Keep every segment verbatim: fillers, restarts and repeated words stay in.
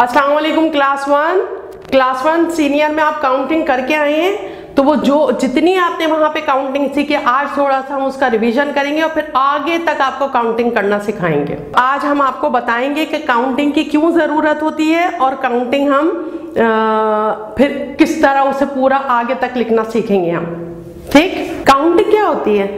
अस्सलाम वालेकुम class one class one senior में आप काउंटिंग करके आए हैं, तो वो जो जितनी आपने वहां पे काउंटिंग सीखी आज थोड़ा सा हम उसका रिवीजन करेंगे और फिर आगे तक आपको काउंटिंग करना सिखाएंगे। आज हम आपको बताएंगे कि काउंटिंग की क्यों ज़रूरत होती है और काउंटिंग हम आ, फिर किस तरह उसे पूरा आगे तक लिखना सीखेंगे हम। ठीक, काउंटिंग क्या होती है?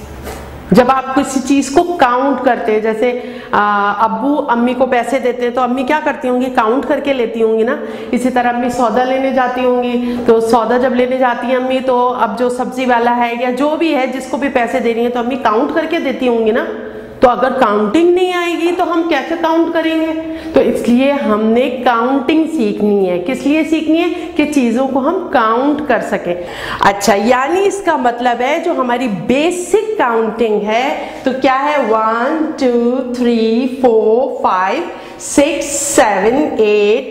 जब आप किसी चीज को काउंट करते हैं, जैसे आ, अब्बू अम्मी को पैसे देते हैं तो अम्मी क्या करती होंगी, काउंट करके लेती होंगी ना। इसी तरह अम्मी सौदा लेने जाती होंगी, तो सौदा जब लेने जाती है अम्मी, तो अब जो सब्जी वाला है या जो भी है जिसको भी पैसे दे रही है तो अम्मी काउंट करके देती होंगी ना। तो अगर काउंटिंग नहीं आएगी तो हम कैसे काउंट करेंगे? तो इसलिए हमने काउंटिंग सीखनी है। किस लिए सीखनी है? कि चीजों को हम काउंट कर सकें। अच्छा, यानी इसका मतलब है जो हमारी बेसिक काउंटिंग है तो क्या है, one two three four five six seven eight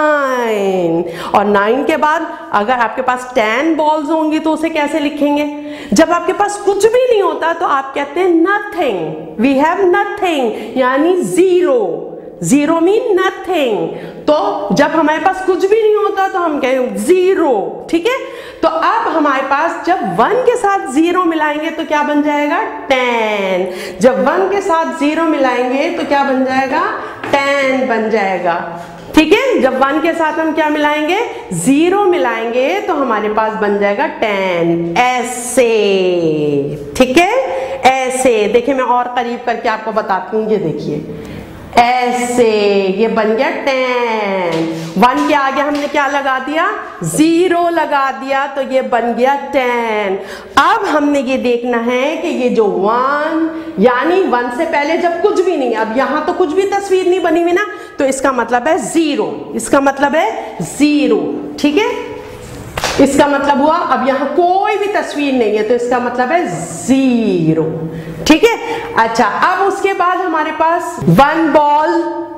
nine, और नाइन के बाद अगर आपके पास टेन बॉल्स होंगी तो उसे कैसे लिखेंगे? जब आपके पास कुछ भी नहीं होता तो आप कहते हैं नथिंग, वी हैव नथिंग, यानी जीरो। Zero mean nothing. तो जब हमारे पास कुछ भी नहीं होता तो हम कहें जीरो। ठीक है, तो अब हमारे पास जब वन के साथ जीरो मिलाएंगे तो क्या बन जाएगा, टेन। जब वन के साथ जीरो मिलाएंगे तो क्या बन जाएगा, टेन बन जाएगा। ठीक है, जब वन के साथ हम क्या मिलाएंगे, जीरो मिलाएंगे तो हमारे पास बन जाएगा टेन। ऐसे, ठीक है, ऐसे। देखिए मैं और करीब करके आपको बताती हूँ, ये देखिए ऐसे, ये बन गया टेन। वन के आगे हमने क्या लगा दिया, जीरो लगा दिया, तो ये बन गया टेन। अब हमने ये देखना है कि ये जो वन, यानी वन से पहले जब कुछ भी नहीं, अब यहां तो कुछ भी तस्वीर नहीं बनी हुई ना, तो इसका मतलब है जीरो। इसका मतलब है जीरो। ठीक है, इसका मतलब हुआ अब यहां कोई भी तस्वीर नहीं है तो इसका मतलब है जीरो। ठीक है, अच्छा, अब उसके बाद हमारे पास one ball,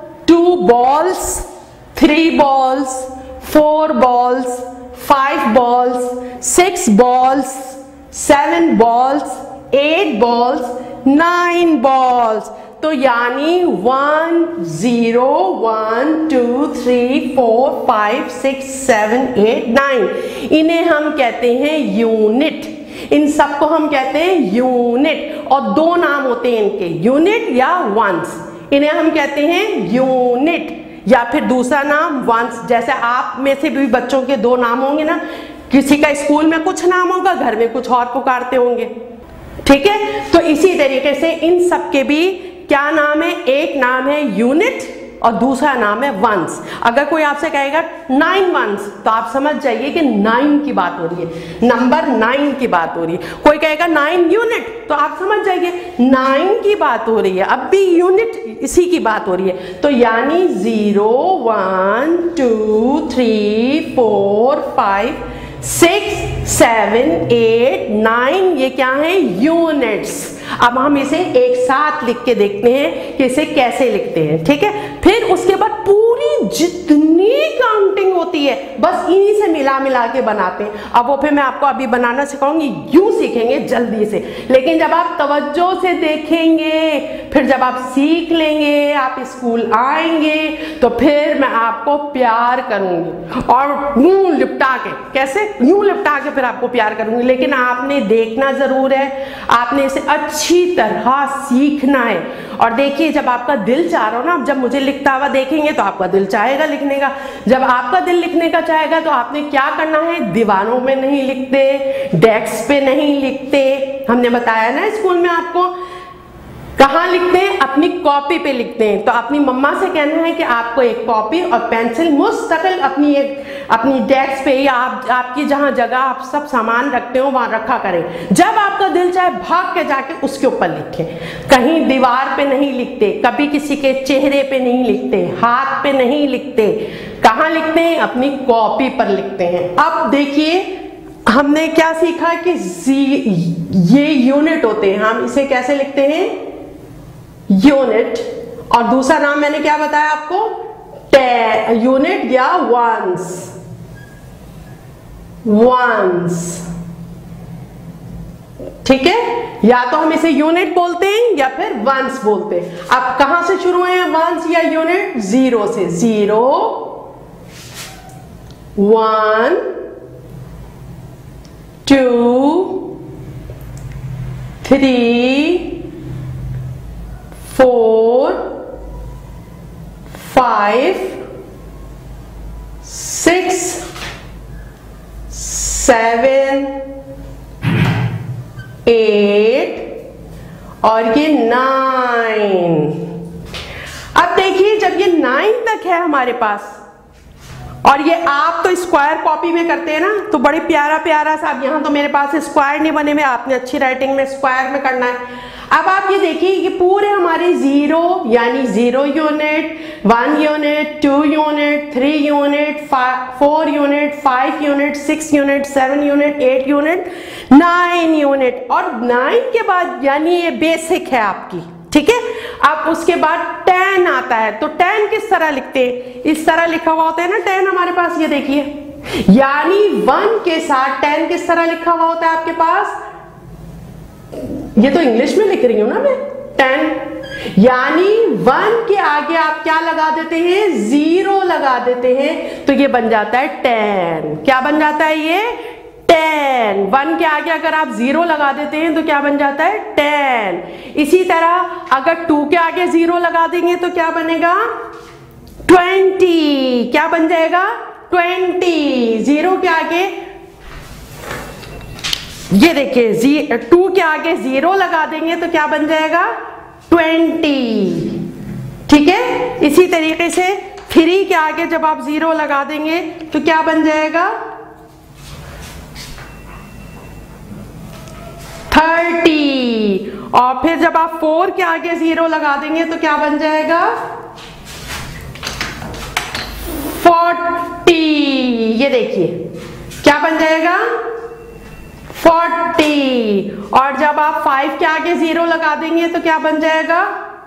two balls, three balls, four balls, five balls, six balls, seven balls, eight balls, nine balls. तो यानी one zero one two three four five six seven eight nine, इन्हें हम कहते हैं यूनिट। इन सबको हम कहते हैं यूनिट, और दो नाम होते हैं इनके, यूनिट या वंस। इन्हें हम कहते हैं यूनिट या फिर दूसरा नाम वंस। जैसे आप में से भी बच्चों के दो नाम होंगे ना, किसी का स्कूल में कुछ नाम होगा, घर में कुछ और पुकारते होंगे। ठीक है, तो इसी तरीके से इन सब के भी क्या नाम है, एक नाम है यूनिट और दूसरा नाम है वंस। अगर कोई आपसे कहेगा नाइन वंस तो आप समझ जाइए कि नाइन की बात हो रही है, नंबर नाइन की बात हो रही है। कोई कहेगा नाइन यूनिट तो आप समझ जाइए नाइन की बात हो रही है, अब भी यूनिट इसी की बात हो रही है। तो यानी zero one two three four five six seven eight nine, ये क्या है, यूनिट्स। अब हम इसे एक साथ लिख के देखते हैं कि इसे कैसे लिखते हैं। ठीक है, फिर उसके बाद पूरी जितनी काउंटिंग होती है बस इन्हीं से मिला मिला के बनाते हैं। अब वो फिर मैं आपको अभी बनाना सिखाऊंगी, यूं सीखेंगे जल्दी से। लेकिन जब आप तवज्जो से देखेंगे, फिर जब आप सीख लेंगे, आप स्कूल आएंगे, तो फिर मैं आपको प्यार करूंगी और यूं लिपटा के, कैसे, यूं लिपटा के फिर आपको प्यार करूंगी। लेकिन आपने देखना जरूर है, आपने इसे अच्छी तरह सीखना है। और देखिए जब आपका दिल चाह रहा हो ना, जब मुझे लिखता हुआ देखेंगे तो आपका दिल चाहेगा लिखने का। जब आपका दिल लिखने का चाहेगा तो आपने क्या करना है, दीवारों में नहीं लिखते, डेस्क पे नहीं लिखते। हमने बताया ना स्कूल में आपको, कहाँ लिखते हैं, अपनी कॉपी पे लिखते हैं। तो अपनी मम्मा से कहना है कि आपको एक कॉपी और पेंसिल मुस्तकिल अपनी एक अपनी डेस्क पे या आप, आपकी जहाँ जगह आप सब सामान रखते हो वहां रखा करें। जब आपका दिल चाहे भाग के जाके उसके ऊपर लिखें। कहीं दीवार पे नहीं लिखते, कभी किसी के चेहरे पे नहीं लिखते, हाथ पे नहीं लिखते। कहाँ लिखते हैं, अपनी कॉपी पर लिखते हैं। अब देखिए हमने क्या सीखा कि ये यूनिट होते हैं, हम इसे कैसे लिखते हैं, यूनिट। और दूसरा नाम मैंने क्या बताया आपको, यूनिट या वंस। वंस, ठीक है, या तो हम इसे यूनिट बोलते हैं या फिर वंस बोलते हैं। अब कहां से शुरू है वंस या यूनिट, जीरो से। Zero one, two, three, four, five, six, seven, eight और ये नाइन। अब देखिए जब ये नाइन तक है हमारे पास, और ये आप तो स्क्वायर कॉपी में करते हैं ना, तो बड़े प्यारा प्यारा सा, अब यहाँ तो मेरे पास स्क्वायर नहीं बने हुए, आपने अच्छी राइटिंग में स्क्वायर में करना है। अब आप ये देखिए कि पूरे हमारे जीरो यानी zero unit, one unit, two unit, three unit, four unit, five unit, six unit, seven unit, eight unit, nine unit, और नाइन के बाद यानी ये बेसिक है आपकी, ठीक है। अब उसके बाद टेन आता है, तो टेन किस तरह लिखते हैं, इस तरह लिखा हुआ होता है ना टेन हमारे पास, ये देखिए, यानी वन के साथ टेन किस तरह लिखा हुआ होता है आपके पास, ये तो इंग्लिश में लिख रही हूं ना मैं, टेन, यानी वन के आगे आप क्या लगा देते हैं, जीरो लगा देते हैं, तो ये बन जाता है टेन। क्या बन जाता है ये, टेन। वन के आगे अगर आप जीरो लगा देते हैं तो क्या बन जाता है, टेन। इसी तरह अगर टू के आगे जीरो लगा देंगे तो क्या बनेगा, ट्वेंटी। क्या बन जाएगा, ट्वेंटी। जीरो के आगे, ये देखिए टू के आगे जीरो लगा देंगे तो क्या बन जाएगा, ट्वेंटी, ठीक है। इसी तरीके से थ्री के आगे जब आप जीरो लगा देंगे तो क्या बन जाएगा, थर्टी। और फिर जब आप फोर के आगे जीरो लगा देंगे तो क्या बन जाएगा, फोर्टी। ये देखिए क्या बन जाएगा, फोर्टी। और जब आप फाइव के आगे जीरो लगा देंगे तो क्या बन जाएगा,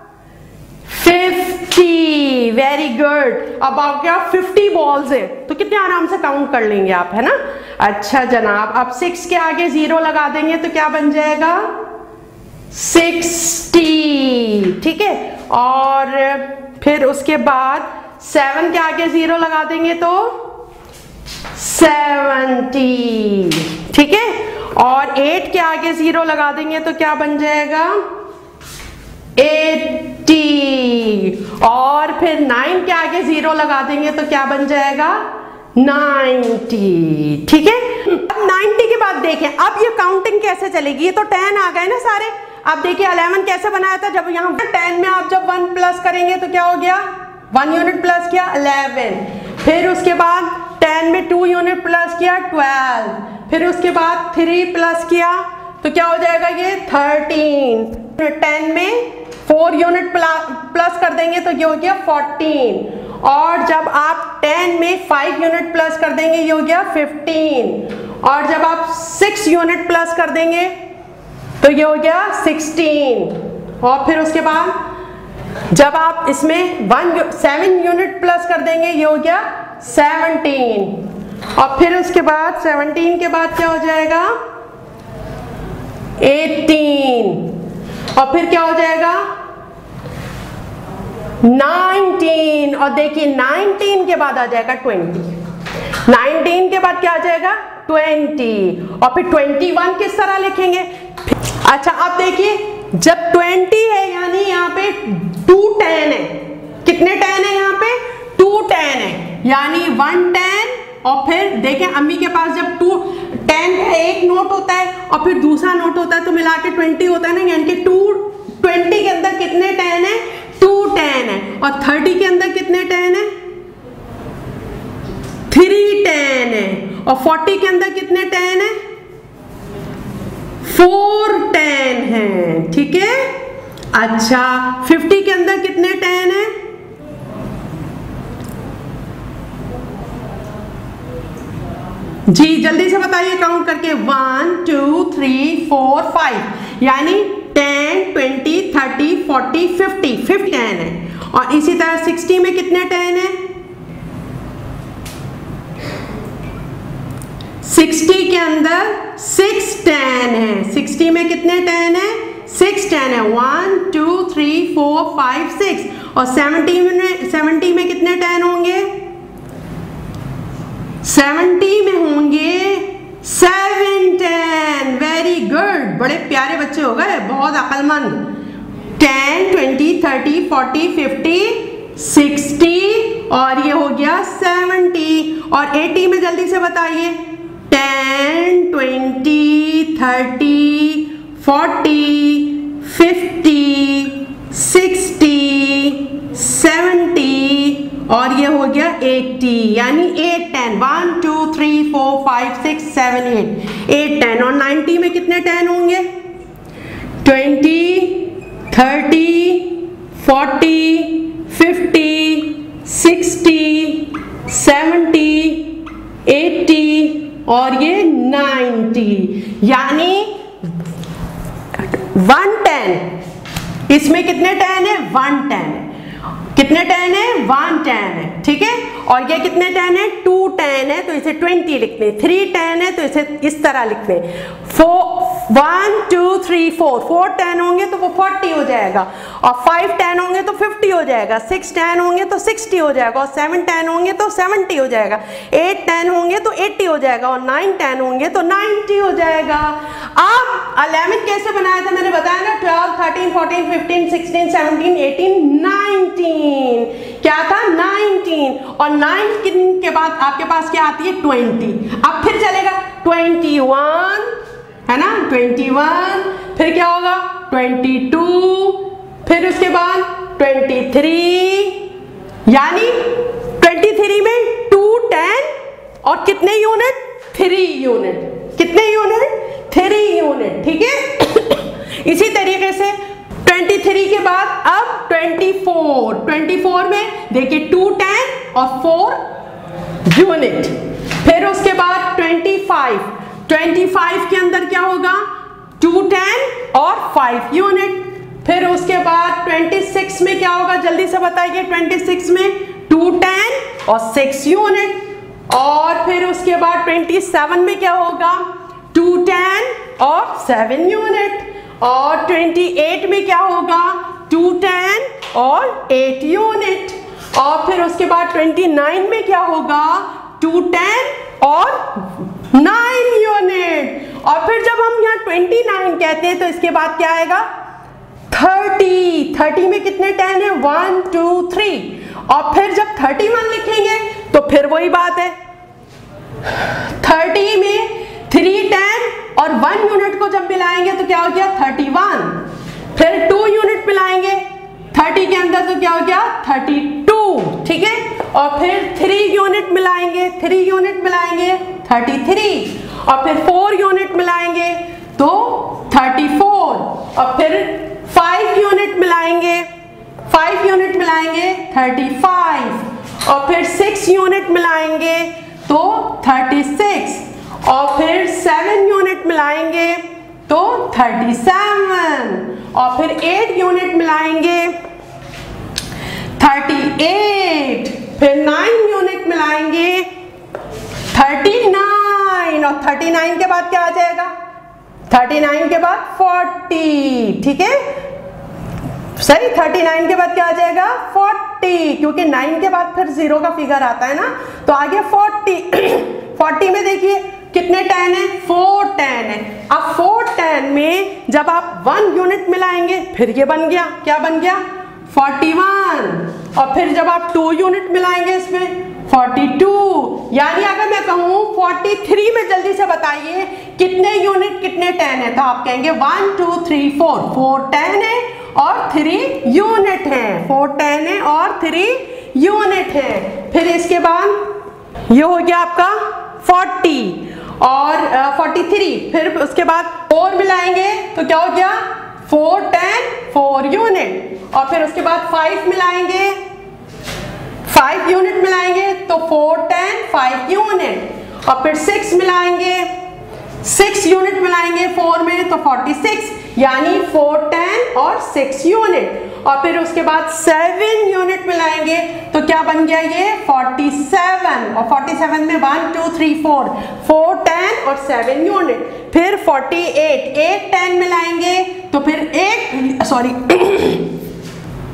फिफ्टी। Very good. अब आप क्या, फिफ्टी बॉल्स है तो कितने आराम से काउंट कर लेंगे आप, है ना। अच्छा जनाब, अब सिक्स के आगे जीरो लगा देंगे तो क्या बन जाएगा, सिक्सटी, ठीक है। और फिर उसके बाद सेवन के आगे जीरो लगा देंगे तो सेवेंटी, ठीक है। और एट के आगे जीरो लगा देंगे तो क्या बन जाएगा, एटी। और फिर नाइन के आगे जीरो लगा देंगे तो क्या बन जाएगा, नाइन्टी, ठीक है। अब नाइन्टी के बाद देखें अब ये काउंटिंग कैसे चलेगी, ये तो टेन आ गए ना सारे। अब देखिए इलेवन कैसे बनाया था, जब यहाँ पे टेन में आप जब वन प्लस करेंगे तो क्या हो गया, वन यूनिट प्लस किया इलेवन। फिर उसके बाद टेन में टू यूनिट प्लस किया ट्वेल्व। फिर उसके बाद थ्री प्लस किया तो क्या हो जाएगा, ये थर्टीन। टेन में फोर यूनिट प्लस कर देंगे तो ये हो गया फोर्टीन। और जब आप टेन में फाइव यूनिट प्लस कर देंगे ये हो गया फिफ्टीन। और जब आप सिक्स यूनिट प्लस कर देंगे तो ये हो गया सिक्सटीन। और फिर उसके बाद जब आप इसमें वन सेवन यूनिट प्लस कर देंगे ये हो गया सेवनटीन। और फिर उसके बाद सेवनटीन के बाद क्या हो जाएगा, एटीन। और फिर क्या हो जाएगा, नाइनटीन। और देखिए नाइनटीन के बाद आ जाएगा ट्वेंटी। नाइनटीन के बाद क्या आ जाएगा, ट्वेंटी। और फिर ट्वेंटी वन किस तरह लिखेंगे। अच्छा अब देखिए जब ट्वेंटी है यानी यहाँ पे टू टेन है। कितने टेन है यहाँ पे, टू टेन है, यानी वन टेन। और फिर देखें अम्मी के पास जब टू टेन का एक नोट होता है और फिर दूसरा नोट होता है तो मिला के ट्वेंटी होता है ना, यानी कि टू ट्वेंटी के अंदर कितने टेन है, टू टेन है। और थर्टी के अंदर कितने टेन है, थ्री टेन है। और फोर्टी के अंदर कितने टेन है, फोर टेन है, ठीक है। अच्छा फिफ्टी के अंदर कितने टेन है, जी जल्दी से बताइए काउंट करके, one two three four five, यानी ten twenty thirty forty fifty, fifty ten है। और इसी तरह सिक्सटी में कितने टेन है, सिक्सटी के अंदर सिक्स टेन है। सिक्सटी में कितने टेन है, सिक्स टेन है, one two three four five six. और सेवेंटी में सेवेंटी में कितने टेन होंगे, सेवेंटी में होंगे सेवन टेन। वेरी गुड, बड़े प्यारे बच्चे हो गए, बहुत अक्लमंद। Ten, twenty, thirty, forty, fifty, sixty और ये हो गया सेवेंटी। और एटी में जल्दी से बताइए, ten, twenty, thirty, forty, fifty, sixty, seventy और ये हो गया एटी, यानी eight ten. One two three four five six seven eight, eight ten. और नाइन्टी में कितने टेन होंगे? Twenty, thirty, forty, fifty, sixty, seventy, eighty और ये नाइन्टी, यानी वन टेन। इसमें कितने टेन है? वन टेन है। कितने टेन है? वन टेन है, ठीक है। और ये कितने टेन है? टू टेन है तो इसे ट्वेंटी लिखते हैं। थ्री टेन है तो इसे इस तरह लिखते हैं। Four, one two three four, four ten होंगे तो वो फोर्टी हो जाएगा। और फाइव टेन होंगे तो फिफ्टी हो जाएगा। सिक्स टेन होंगे तो सिक्सटी हो जाएगा। और सेवन टेन होंगे तो सेवेंटी हो जाएगा। एट टेन होंगे तो एट्टी हो जाएगा। और नाइन टेन होंगे तो नाइन्टी हो जाएगा। अब इलेवन कैसे बनाया था मैंने बताया ना, twelve, thirteen, fourteen, fifteen, sixteen, seventeen, eighteen, nineteen. क्या था? नाइनटीन। और नाइन के बाद आपके पास क्या आती है? ट्वेंटी। अब फिर चलेगा ट्वेंटी वन, है ना, ट्वेंटी वन, फिर क्या होगा? ट्वेंटी टू, फिर उसके बाद ट्वेंटी थ्री, यानी ट्वेंटी थ्री में टू टेन और कितने यूनिट? Three unit. कितने यूनिट? थ्री यूनिट, ठीक है। इसी तरीके से ट्वेंटी थ्री के बाद अब ट्वेंटी फोर, ट्वेंटी फोर में देखिए टू टेन और फोर यूनिट। फिर उसके बाद ट्वेंटी फाइव, ट्वेंटी फाइव के अंदर क्या होगा? टू टेन और फाइव यूनिट। फिर उसके बाद ट्वेंटी सिक्स में क्या होगा? जल्दी से बताइए। ट्वेंटी सिक्स में टू टेन और सिक्स यूनिट। और फिर उसके बाद ट्वेंटी सेवन में क्या होगा? टू टेन और सेवन यूनिट। और ट्वेंटी एट में क्या होगा? टू टेन और एट यूनिट। और फिर उसके बाद ट्वेंटी नाइन में क्या होगा? टू टेन और नाइन यूनिट। और फिर जब हम यहाँ ट्वेंटी नाइन कहते हैं तो इसके बाद क्या आएगा? थर्टी। थर्टी में कितने टेन है? One two three. और फिर जब थर्टी वन लिखेंगे तो फिर वही बात है, थर्टी में थ्री टेन और वन यूनिट को जब मिलाएंगे तो क्या हो गया? Thirty one. फिर टू यूनिट मिलाएंगे थर्टी के अंदर तो क्या हो गया? थर्टी टू, ठीक है। और फिर थ्री यूनिट मिलाएंगे, थ्री यूनिट मिलाएंगे थर्टी थ्री। और फिर फोर यूनिट मिलाएंगे तो थर्टी फोर। और फिर फाइव यूनिट मिलाएंगे, फाइव यूनिट मिलाएंगे थर्टी फाइव। और फिर सिक्स यूनिट मिलाएंगे तो थर्टी सिक्स। और फिर सेवन यूनिट मिलाएंगे तो थर्टी सेवन। और फिर एट यूनिट मिलाएंगे थर्टी एट। फिर नाइन यूनिट मिलाएंगे थर्टी नाइन। और थर्टी नाइन के बाद क्या आ जाएगा? थर्टी नाइन के बाद फोर्टी, ठीक है, सही। थर्टी नाइन के बाद क्या आ जाएगा? फोर्टी, क्योंकि नाइन के बाद फिर जीरो का फिगर आता है ना, तो आ गया फोर्टी। फोर्टी में देखिए कितने टेन है? फोर टेन है। अब फोर टेन में जब आप वन यूनिट मिलाएंगे फिर ये बन गया, क्या बन गया? Forty one. और फिर जब आप टू यूनिट मिलाएंगे इसमें फोर्टी टू। यानी अगर मैं कहूँ फोर्टी थ्री में जल्दी से बताइए कितने यूनिट कितने टेन है, तो आप कहेंगे one two three four, four ten है और थ्री यूनिट है, फोर टेन है और थ्री यूनिट है। फिर इसके बाद ये हो गया आपका फोर्टी और फोर्टी थ्री। फिर उसके बाद फोर मिलाएंगे तो क्या हो गया? Four ten, four unit. और फिर उसके बाद फाइव मिलाएंगे, फाइव यूनिट मिलाएंगे तो फोर टेन, फाइव यूनिट। और फिर सिक्स मिलाएंगे, सिक्स यूनिट मिलाएंगे फोर में तो फोर्टी सिक्स, यानी फोर टेन और सिक्स यूनिट। और फिर उसके बाद सेवन यूनिट मिलाएंगे तो क्या बन गया? ये फोर्टी सेवन। और फोर्टी सेवन में one two three four, four ten और सेवन यूनिट। फिर फोर्टी एट, एट टेन मिलाएंगे तो फिर एक सॉरी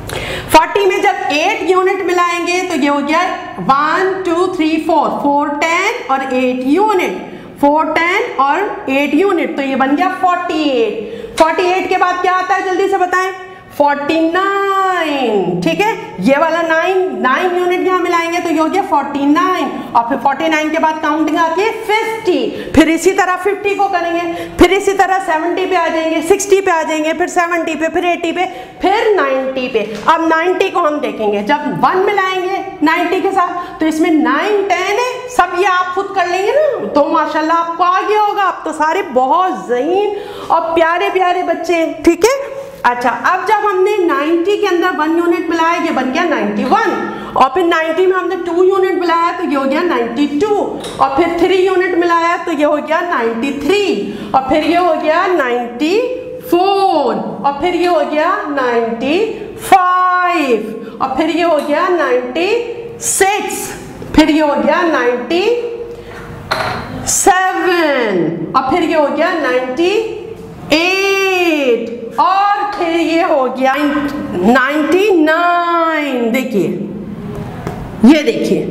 फोर्टी में जब एट यूनिट मिलाएंगे तो ये हो गया one two three four, four ten और एट यूनिट, फोर टेन और एट यूनिट, तो ये बन गया फोर्टी एट। फोर्टी एट के बाद क्या आता है जल्दी से बताएं? फोर्टी नाइन, ठीक है, ये वाला नाइन, नाइन यूनिट यहाँ मिलाएंगे तो ये हो गया फोर्टी नाइन, और फिर फोर्टी नाइन के बाद काउंटिंग आती है फिफ्टी, फिर इसी तरह फिफ्टी को करेंगे, फिर इसी तरह सेवेंटी पे आ जाएंगे, सिक्सटी पे आ जाएंगे, फिर सेवेंटी पे, फिर एटी पे, फिर नाइन्टी पे। अब नाइन्टी को हम देखेंगे, जब वन मिलाएंगे नाइन्टी के साथ तो इसमें नाइन टेन है, सब ये आप खुद कर लेंगे ना तो माशाल्लाह आपको आ गया होगा। आप तो सारे बहुत ज़हीन और प्यारे प्यारे बच्चे हैं, ठीक है। अच्छा, अब जब हमने नाइन्टी के अंदर वन यूनिट मिलाया ये बन गया नाइन्टी वन, और फिर नाइन्टी में हमने टू यूनिट मिलाया तो ये हो गया नाइन्टी टू, और फिर थ्री यूनिट मिलाया तो ये हो गया नाइन्टी थ्री, और फिर ये हो गया नाइन्टी फोर, और फिर ये हो गया नाइन्टी फाइव, और फिर ये हो गया नाइन्टी सिक्स, फिर ये हो गया नाइन्टी सेवन, और फिर ये हो गया नाइन्टी एट, और फिर ये हो गया नाइन्टी नाइन। देखिए, ये देखिए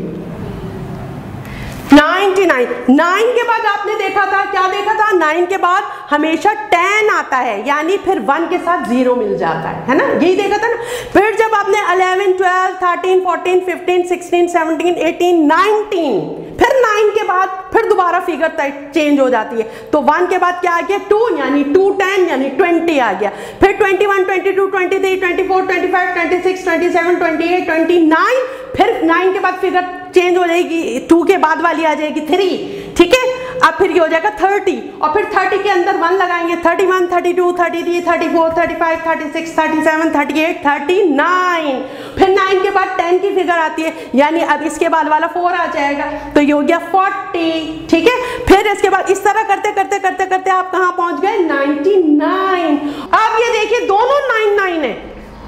नाइन्टी नाइन। नाइन के बाद आपने देखा था, क्या देखा था? नाइन के बाद हमेशा टेन आता है, यानी फिर वन के साथ जीरो मिल जाता है, है ना, यही देखा था ना। फिर जब आपने eleven, twelve, thirteen, fourteen, fifteen, sixteen, seventeen, eighteen, nineteen, फिर नाइन के बाद फिर दोबारा फिगर चेंज हो जाती है, तो वन के बाद क्या आ गया? टू, यानी टू टेन यानी ट्वेंटी आ गया, फिर twenty one, twenty two, twenty three, twenty four, twenty five, twenty six, twenty seven, twenty eight, twenty nine, फिर नाइन के बाद फिगर चेंज हो जाएगी, टू के बाद वाली आ जाएगी थ्री, ठीक है। अब फिर ये हो जाएगा थर्टी, और फिर थर्टी के अंदर वन लगाएंगे, thirty one, thirty two, thirty three, thirty four, thirty five, thirty six, thirty seven, thirty eight, thirty nine, फिर नाइन के बाद टेन की फिगर आती है, यानी अब इसके बाद वाला फोर आ जाएगा तो ये हो गया फोर्टी, ठीक है। फिर इसके बाद इस तरह करते करते करते करते आप कहां पहुंच गए? Ninety nine. अब ये देखिए दोनों नाइन नाइन है,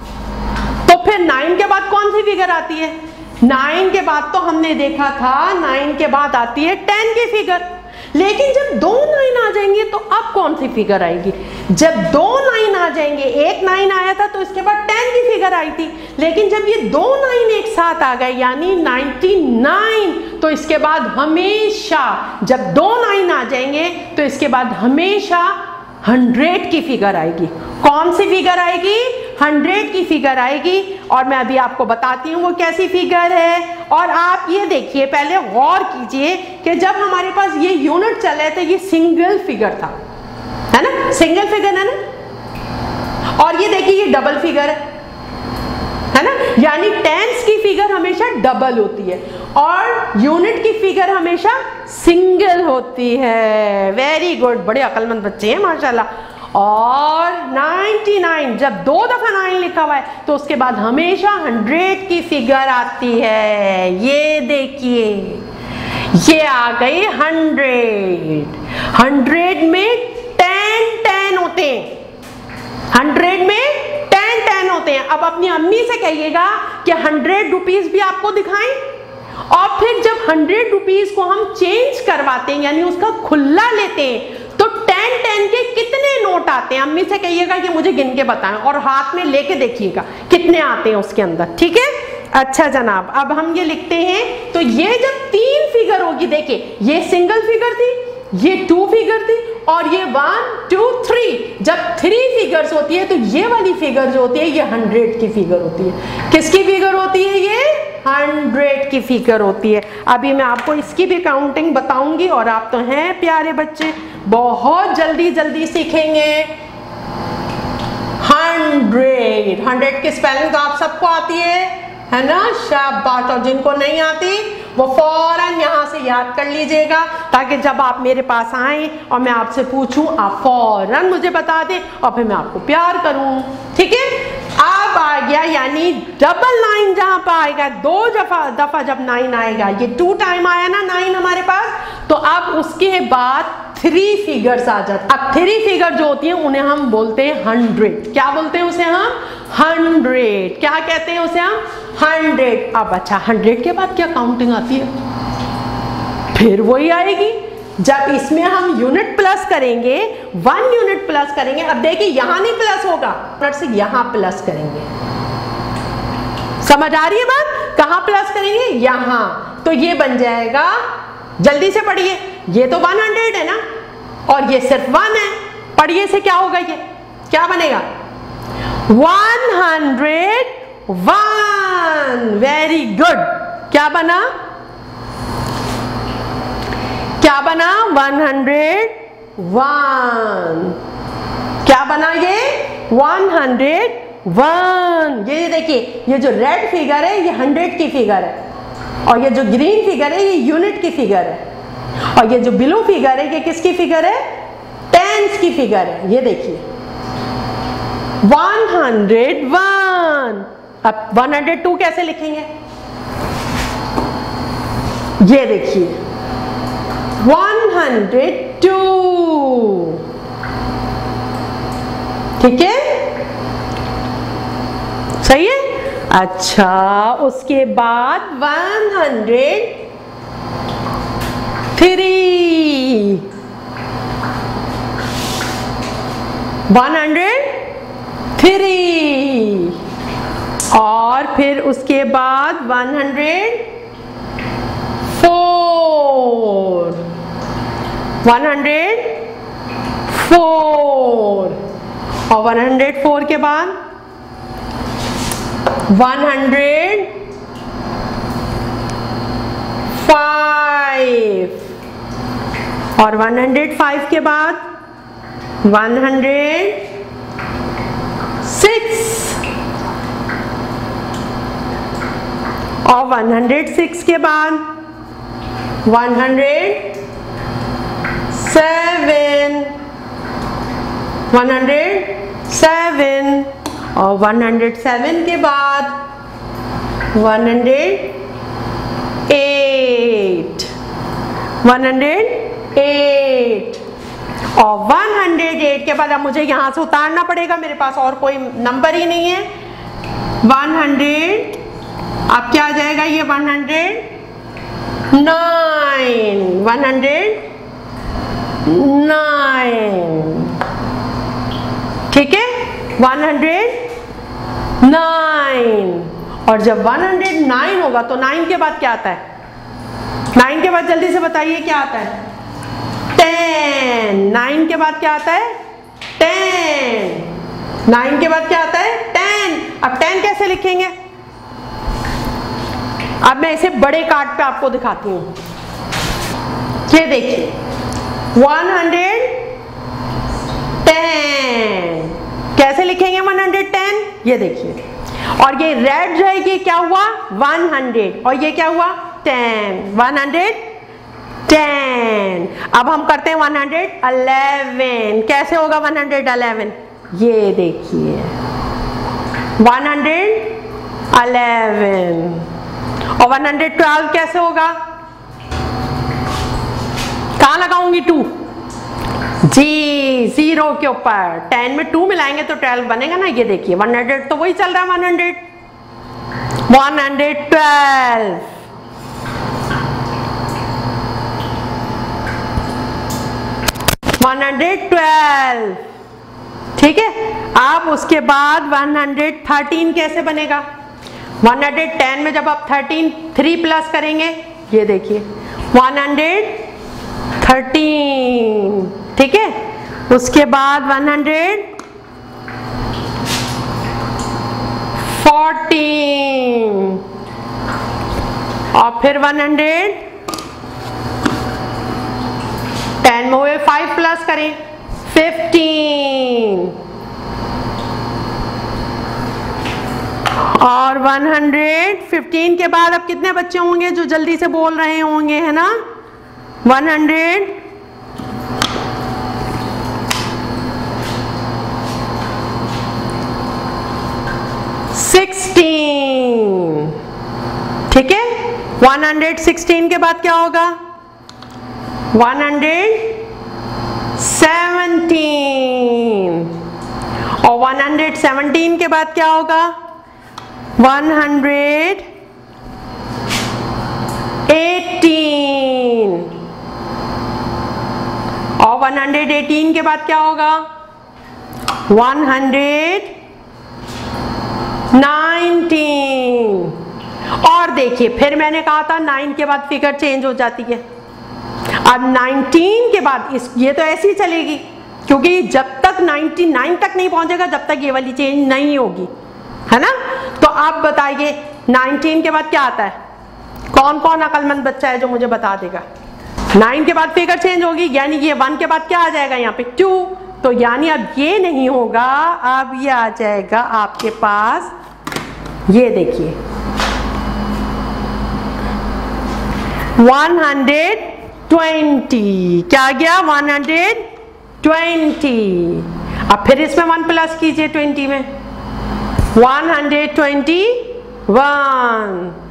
तो फिर नाइन के बाद कौन सी फिगर आती है? नाइन के बाद तो हमने देखा था नाइन के बाद आती है टेन की फिगर, लेकिन जब दो नाइन आ जाएंगे तो अब कौन सी फिगर आएगी? जब दो नाइन आ जाएंगे, एक नाइन आया था तो इसके बाद टेन की फिगर आई थी, लेकिन जब ये दो नाइन एक साथ आ गए यानी नाइन्टी नाइन, तो इसके बाद हमेशा जब दो नाइन आ जाएंगे तो इसके बाद हमेशा हंड्रेड की फिगर आएगी। कौन सी फिगर आएगी? हंड्रेड की फिगर आएगी, और मैं अभी आपको बताती हूँ वो कैसी फिगर है। और आप ये देखिए, पहले गौर कीजिए कि जब हमारे पास ये यूनिट चले थे ये सिंगल फिगर था, है ना, सिंगल फिगर है ना, और ये देखिए ये डबल फिगर है, है ना, यानी टेंस की फिगर हमेशा डबल होती है और यूनिट की फिगर हमेशा सिंगल होती है। वेरी गुड, बड़े अक्लमंद बच्चे हैं माशाल्लाह। और नाइन्टी नाइन, जब दो दफा नाइन लिखा हुआ है तो उसके बाद हमेशा हंड्रेड की फिगर आती है। ये देखिए, ये आ गई हंड्रेड। हंड्रेड में टेन टेन होते हैं, हंड्रेड में टेन टेन होते हैं। अब अपनी अम्मी से कहिएगा कि हंड्रेड रुपीज भी आपको दिखाएं, और फिर जब हंड्रेड रुपीज को हम चेंज करवाते हैं यानी उसका खुला लेते हैं तो टेन टेन के कितने नोट आते हैं? अम्मी से कहिएगा कि मुझे गिन के बताएं, और हाथ में लेके देखिएगा कितने आते हैं उसके अंदर, ठीक है। अच्छा जनाब, अब हम ये लिखते हैं, तो ये जब तीन फिगर होगी, देखिए ये सिंगल फिगर थी, ये टू फिगर थी, और ये वन टू थ्री। जब थ्री फिगर्स होती है तो ये वाली फिगर जो होती है ये हंड्रेड की फिगर होती है। किसकी फिगर होती है? ये हंड्रेड की फिगर होती है। अभी मैं आपको इसकी भी काउंटिंग बताऊंगी, और आप तो हैं प्यारे बच्चे, बहुत जल्दी जल्दी सीखेंगे। हंड्रेड, हंड्रेड की स्पेलिंग तो आप सबको आती है, है ना, शाबाश। और जिनको नहीं आती वो फौरन यहाँ से याद कर लीजिएगा, ताकि जब आप मेरे पास आए और मैं आपसे पूछूं आप फौरन मुझे बता दें और फिर मैं आपको प्यार करूं, ठीक है। अब आ गया यानी डबल नाइन, जहां पर आएगा दो दफा दफा जब नाइन आएगा, ये टू टाइम आया ना नाइन हमारे पास, तो अब उसके बाद थ्री फिगर्स आ जाते। अब थ्री फिगर जो होती है उन्हें हम बोलते हैं हंड्रेड। क्या बोलते हैं उसे हम? हंड्रेड। क्या कहते हैं उसे हम? हंड्रेड। अब अच्छा, हंड्रेड के बाद क्या काउंटिंग आती है? फिर वही आएगी जब इसमें हम यूनिट प्लस करेंगे, वन यूनिट प्लस करेंगे। अब देखिए यहां नहीं प्लस होगा, फिर से यहां प्लस करेंगे, समझ आ रही है बात? कहां प्लस करेंगे? यहां। तो ये बन जाएगा, जल्दी से पढ़िए, ये तो हंड्रेड है ना और ये सिर्फ वन है, पढ़िए से क्या होगा, ये क्या बनेगा? One hundred one. Very good. क्या बना? क्या बना? One hundred one. क्या बना ये? One hundred one. ये देखिए, ये जो रेड फिगर है ये हंड्रेड की फिगर है और ये जो ग्रीन फिगर है ये यूनिट की फिगर है और ये जो ब्लू फिगर है ये किसकी फिगर है? टेंस की फिगर है। ये देखिए वन हंड्रेड वन। अब वन हंड्रेड टू कैसे लिखेंगे? ये देखिए वन हंड्रेड टू। ठीक है, सही है। अच्छा, उसके बाद one hundred three. One hundred three और फिर उसके बाद one hundred four. One hundred four और वन हंड्रेड फोर के बाद वन हंड्रेड फाइव और वन हंड्रेड फाइव के बाद वन हंड्रेड सिक्स और वन हंड्रेड सिक्स के बाद one hundred seven. One hundred seven और वन हंड्रेड सेवन के बाद one hundred eight. One hundred eight और वन हंड्रेड एट के बाद अब मुझे यहां से उतारना पड़ेगा, मेरे पास और कोई नंबर ही नहीं है। वन हंड्रेड, अब क्या आ जाएगा ये? One hundred nine. One hundred nine. ठीक है, वन हंड्रेड नाइन। और जब वन हंड्रेड नाइन होगा तो नाइन के बाद क्या आता है? नाइन के बाद जल्दी से बताइए क्या आता है? टेन। नाइन के बाद क्या आता है? टेन। नाइन के बाद क्या आता है? टेन। अब टेन कैसे लिखेंगे? अब मैं इसे बड़े कार्ड पे आपको दिखाती हूं। ये देखिए वन हंड्रेड टेन कैसे लिखेंगे? One hundred ten. ये देखिए, और ये रेड जो है ये क्या हुआ? वन हंड्रेड और ये क्या हुआ? टेन। One hundred ten. अब हम करते हैं वन हंड्रेड इलेवन। कैसे होगा वन हंड्रेड इलेवन? ये देखिए वन हंड्रेड इलेवन। और वन हंड्रेड ट्वेल्व कैसे होगा? कहां लगाऊंगी? टू जी, जीरो के ऊपर। टेन में टू मिलाएंगे तो ट्वेल्व बनेगा ना। ये देखिए वन हंड्रेड तो वही चल रहा है, one hundred. One hundred twelve. One hundred twelve. ठीक है, अब उसके बाद वन हंड्रेड थर्टीन कैसे बनेगा? वन हंड्रेड टेन में जब आप थर्टीन थ्री प्लस करेंगे, ये देखिए वन हंड्रेड थर्टीन। ठीक है, उसके बाद वन हंड्रेड फोर्टीन और फिर वन हंड्रेड टेन में हुए फाइव प्लस करें फिफ्टीन और वन हंड्रेड फिफ्टीन के बाद अब कितने बच्चे होंगे जो जल्दी से बोल रहे होंगे, है ना? One hundred sixteen. ठीक है, वन हंड्रेड सिक्सटीन के बाद क्या होगा? वन हंड्रेड सेवनटीन और वन हंड्रेड सेवनटीन के बाद क्या होगा? वन हंड्रेड एटीन और वन हंड्रेड एटीन के बाद क्या होगा? वन हंड्रेड नाइनटीन और देखिए फिर मैंने कहा था नाइन के बाद फिगर चेंज हो जाती है। अब नाइनटीन के बाद इस ये तो ऐसी चलेगी, क्योंकि जब तक नाइनटी नाइन तक नहीं पहुंचेगा जब तक ये वाली चेंज नहीं होगी, है ना। तो आप बताइए नाइनटीन के बाद क्या आता है? कौन कौन अकलमंद बच्चा है जो मुझे बता देगा? नाइन के बाद फिगर चेंज होगी, यानी ये वन के बाद क्या आ जाएगा यहाँ पे? टू। तो यानी अब ये नहीं होगा, अब ये आ जाएगा आपके पास, ये देखिए वन हंड्रेड ट्वेंटी। क्या गया? One hundred twenty. अब फिर इसमें वन प्लस कीजिए ट्वेंटी में, वन हंड्रेड ट्वेंटी वन।